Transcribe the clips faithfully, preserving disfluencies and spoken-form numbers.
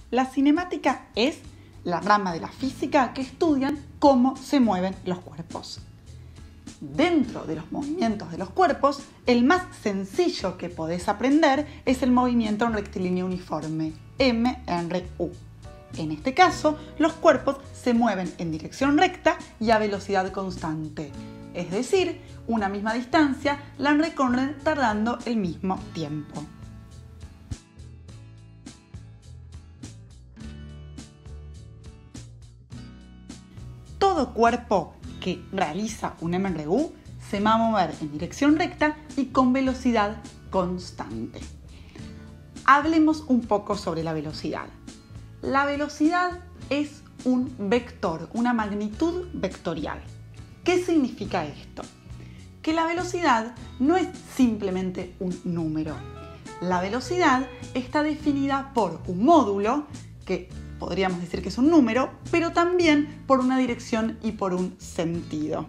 La cinemática es la rama de la física que estudian cómo se mueven los cuerpos. Dentro de los movimientos de los cuerpos, el más sencillo que podés aprender es el movimiento en rectilíneo uniforme, M R U. En este caso, los cuerpos se mueven en dirección recta y a velocidad constante, es decir, una misma distancia la recorren tardando el mismo tiempo. Todo cuerpo que realiza un M R U se va a mover en dirección recta y con velocidad constante. Hablemos un poco sobre la velocidad. La velocidad es un vector, una magnitud vectorial. ¿Qué significa esto? Que la velocidad no es simplemente un número. La velocidad está definida por un módulo, que podríamos decir que es un número, pero también por una dirección y por un sentido.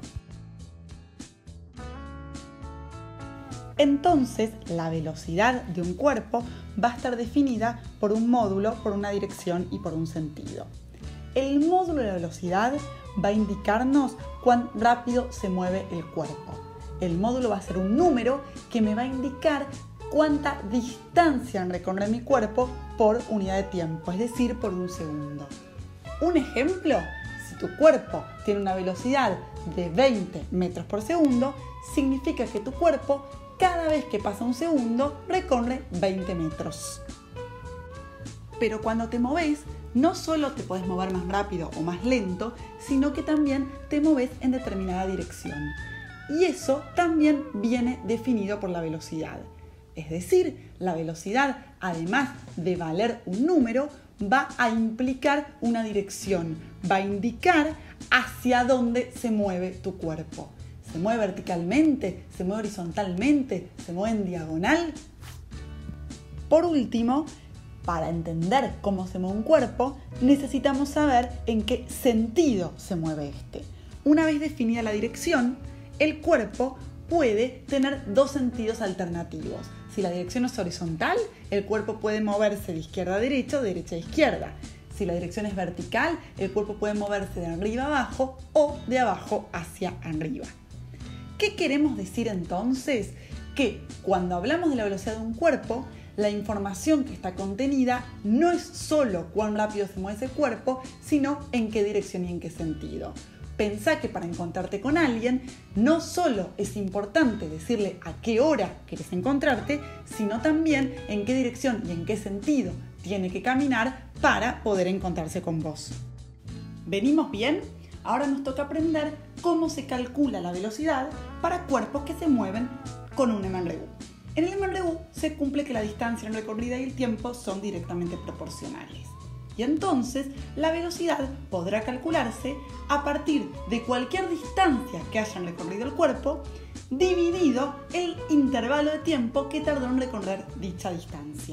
Entonces, la velocidad de un cuerpo va a estar definida por un módulo, por una dirección y por un sentido. El módulo de la velocidad va a indicarnos cuán rápido se mueve el cuerpo. El módulo va a ser un número que me va a indicar cuánta distancia recorre mi cuerpo por unidad de tiempo, es decir, por un segundo. Un ejemplo, si tu cuerpo tiene una velocidad de veinte metros por segundo, significa que tu cuerpo, cada vez que pasa un segundo, recorre veinte metros. Pero cuando te moves, no solo te podés mover más rápido o más lento, sino que también te moves en determinada dirección. Y eso también viene definido por la velocidad. Es decir, la velocidad, además de valer un número, va a implicar una dirección, va a indicar hacia dónde se mueve tu cuerpo. ¿Se mueve verticalmente? ¿Se mueve horizontalmente? ¿Se mueve en diagonal? Por último, para entender cómo se mueve un cuerpo, necesitamos saber en qué sentido se mueve este. Una vez definida la dirección, el cuerpo puede tener dos sentidos alternativos. Si la dirección es horizontal, el cuerpo puede moverse de izquierda a derecha o de derecha a izquierda. Si la dirección es vertical, el cuerpo puede moverse de arriba a abajo o de abajo hacia arriba. ¿Qué queremos decir entonces? Que cuando hablamos de la velocidad de un cuerpo, la información que está contenida no es solo cuán rápido se mueve ese cuerpo, sino en qué dirección y en qué sentido. Pensá que para encontrarte con alguien, no solo es importante decirle a qué hora querés encontrarte, sino también en qué dirección y en qué sentido tiene que caminar para poder encontrarse con vos. ¿Venimos bien? Ahora nos toca aprender cómo se calcula la velocidad para cuerpos que se mueven con un M R U. En el M R U se cumple que la distancia recorrida y el tiempo son directamente proporcionales. Y entonces la velocidad podrá calcularse a partir de cualquier distancia que hayan recorrido el cuerpo, dividido el intervalo de tiempo que tardó en recorrer dicha distancia.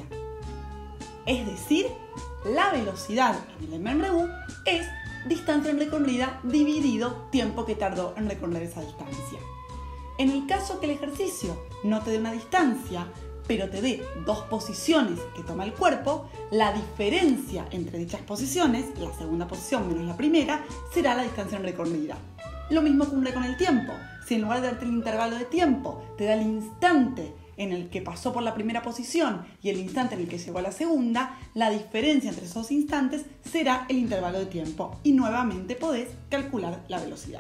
Es decir, la velocidad en el M R U es distancia recorrida dividido tiempo que tardó en recorrer esa distancia. En el caso que el ejercicio no te dé una distancia, pero te dé dos posiciones que toma el cuerpo, la diferencia entre dichas posiciones, la segunda posición menos la primera, será la distancia recorrida. Lo mismo ocurre con el tiempo. Si en lugar de darte el intervalo de tiempo, te da el instante en el que pasó por la primera posición y el instante en el que llegó a la segunda, la diferencia entre esos instantes será el intervalo de tiempo y nuevamente podés calcular la velocidad.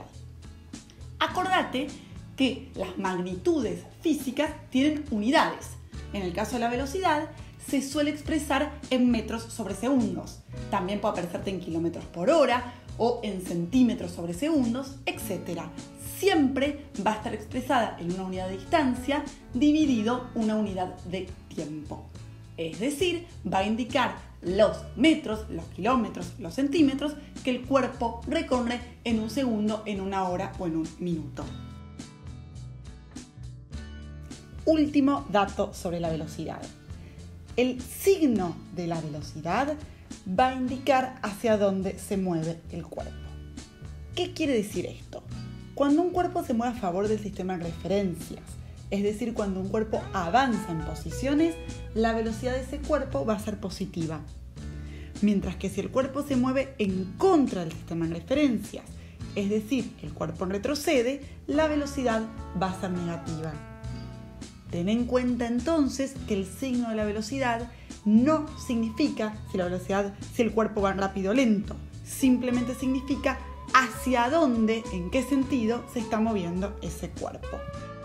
Acordate que las magnitudes físicas tienen unidades. En el caso de la velocidad, se suele expresar en metros sobre segundos. También puede aparecerte en kilómetros por hora o en centímetros sobre segundos, etcétera. Siempre va a estar expresada en una unidad de distancia dividido una unidad de tiempo. Es decir, va a indicar los metros, los kilómetros, los centímetros que el cuerpo recorre en un segundo, en una hora o en un minuto. Último dato sobre la velocidad. El signo de la velocidad va a indicar hacia dónde se mueve el cuerpo. ¿Qué quiere decir esto? Cuando un cuerpo se mueve a favor del sistema de referencias, es decir, cuando un cuerpo avanza en posiciones, la velocidad de ese cuerpo va a ser positiva. mientras que si el cuerpo se mueve en contra del sistema de referencias, es decir, el cuerpo retrocede, la velocidad va a ser negativa. Ten en cuenta entonces que el signo de la velocidad no significa si la velocidad, si el cuerpo va rápido o lento, simplemente significa hacia dónde, en qué sentido se está moviendo ese cuerpo.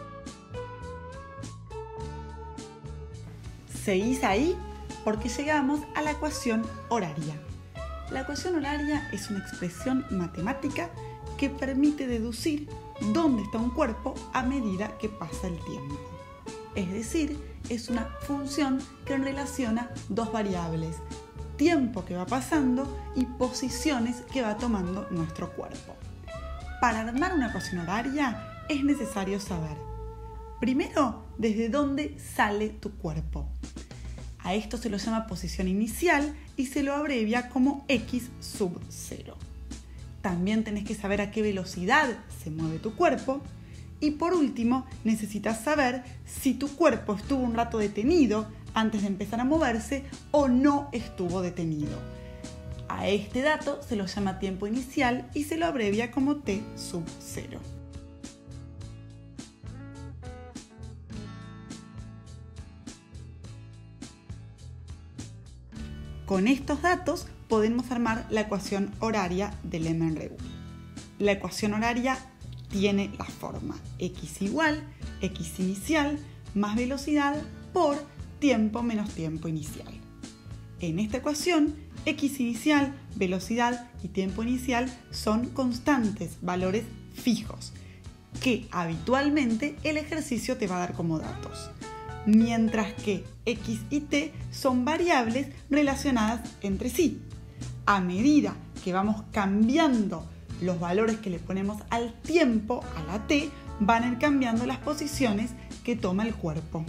¿Seguís ahí? Porque llegamos a la ecuación horaria. La ecuación horaria es una expresión matemática que permite deducir dónde está un cuerpo a medida que pasa el tiempo. Es decir, es una función que relaciona dos variables, tiempo que va pasando y posiciones que va tomando nuestro cuerpo. Para armar una ecuación horaria es necesario saber, primero, desde dónde sale tu cuerpo. A esto se lo llama posición inicial y se lo abrevia como x sub cero. También tenés que saber a qué velocidad se mueve tu cuerpo. Y por último, necesitas saber si tu cuerpo estuvo un rato detenido antes de empezar a moverse o no estuvo detenido. A este dato se lo llama tiempo inicial y se lo abrevia como t sub cero. Con estos datos podemos armar la ecuación horaria del M R U. La ecuación horaria tiene la forma x igual, x inicial, más velocidad por tiempo menos tiempo inicial. En esta ecuación, x inicial, velocidad y tiempo inicial son constantes, valores fijos, que habitualmente el ejercicio te va a dar como datos. Mientras que x y t son variables relacionadas entre sí. A medida que vamos cambiando los valores que le ponemos al tiempo, a la t, van a ir cambiando las posiciones que toma el cuerpo.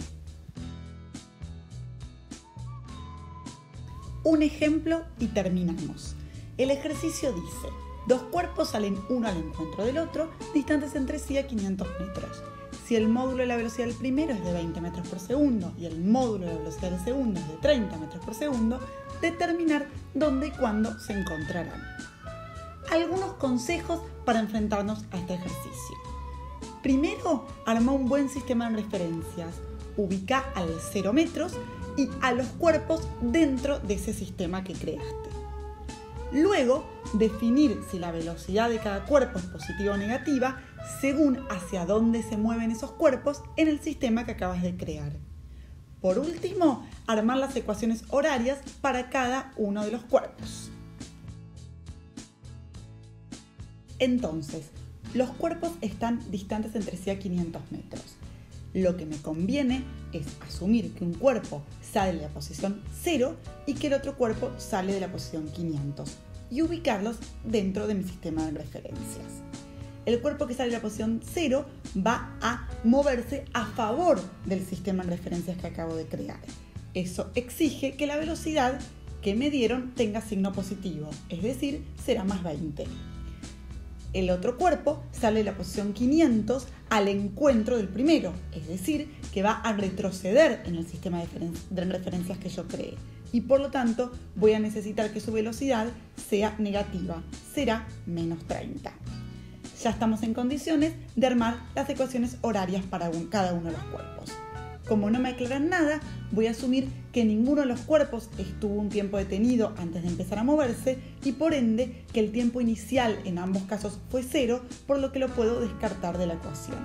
Un ejemplo y terminamos. El ejercicio dice, dos cuerpos salen uno al encuentro del otro, distantes entre sí a quinientos metros. Si el módulo de la velocidad del primero es de veinte metros por segundo y el módulo de la velocidad del segundo es de treinta metros por segundo, determinar dónde y cuándo se encontrarán. Algunos consejos para enfrentarnos a este ejercicio. Primero, arma un buen sistema de referencias. Ubica al cero metros y a los cuerpos dentro de ese sistema que creaste. Luego, definir si la velocidad de cada cuerpo es positiva o negativa según hacia dónde se mueven esos cuerpos en el sistema que acabas de crear. Por último, armar las ecuaciones horarias para cada uno de los cuerpos. Entonces, los cuerpos están distantes entre sí a quinientos metros. Lo que me conviene es asumir que un cuerpo sale de la posición cero y que el otro cuerpo sale de la posición quinientos y ubicarlos dentro de mi sistema de referencias. El cuerpo que sale de la posición cero va a moverse a favor del sistema de referencias que acabo de crear. Eso exige que la velocidad que me dieron tenga signo positivo, es decir, será más veinte. El otro cuerpo sale de la posición quinientos al encuentro del primero, es decir, que va a retroceder en el sistema de, referen- de referencias que yo creé. Y por lo tanto voy a necesitar que su velocidad sea negativa, será menos treinta. Ya estamos en condiciones de armar las ecuaciones horarias para un, cada uno de los cuerpos. Como no me aclaran nada, voy a asumir que ninguno de los cuerpos estuvo un tiempo detenido antes de empezar a moverse y por ende que el tiempo inicial en ambos casos fue cero, por lo que lo puedo descartar de la ecuación.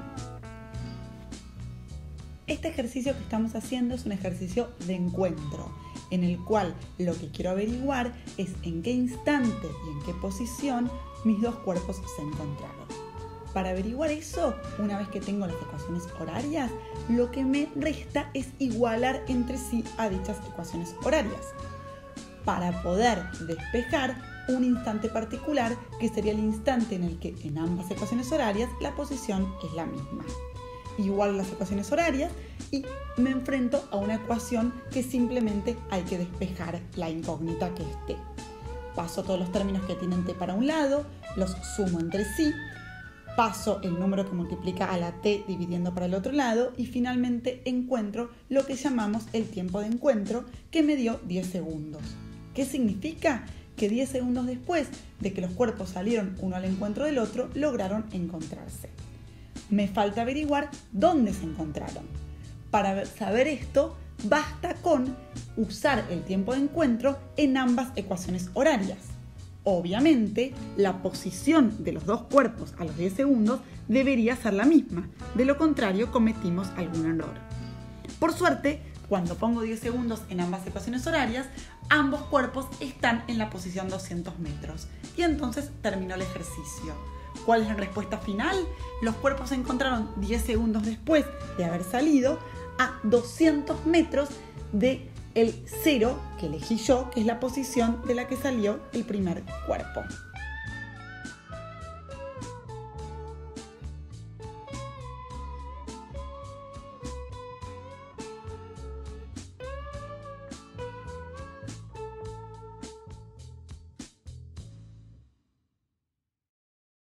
Este ejercicio que estamos haciendo es un ejercicio de encuentro, en el cual lo que quiero averiguar es en qué instante y en qué posición mis dos cuerpos se encontraron. Para averiguar eso, una vez que tengo las ecuaciones horarias, lo que me resta es igualar entre sí a dichas ecuaciones horarias, para poder despejar un instante particular que sería el instante en el que en ambas ecuaciones horarias la posición es la misma. Igual las ecuaciones horarias y me enfrento a una ecuación que simplemente hay que despejar la incógnita que es t. Paso todos los términos que tienen t para un lado, los sumo entre sí, paso el número que multiplica a la t dividiendo para el otro lado y finalmente encuentro lo que llamamos el tiempo de encuentro, que me dio diez segundos, ¿Qué significa? Que diez segundos después de que los cuerpos salieron uno al encuentro del otro, lograron encontrarse. Me falta averiguar dónde se encontraron. Para saber esto, basta con usar el tiempo de encuentro en ambas ecuaciones horarias. Obviamente, la posición de los dos cuerpos a los diez segundos debería ser la misma. De lo contrario, cometimos algún error. Por suerte, cuando pongo diez segundos en ambas ecuaciones horarias, ambos cuerpos están en la posición doscientos metros. Y entonces terminó el ejercicio. ¿Cuál es la respuesta final? Los cuerpos se encontraron diez segundos después de haber salido a doscientos metros de el cero que elegí yo, que es la posición de la que salió el primer cuerpo.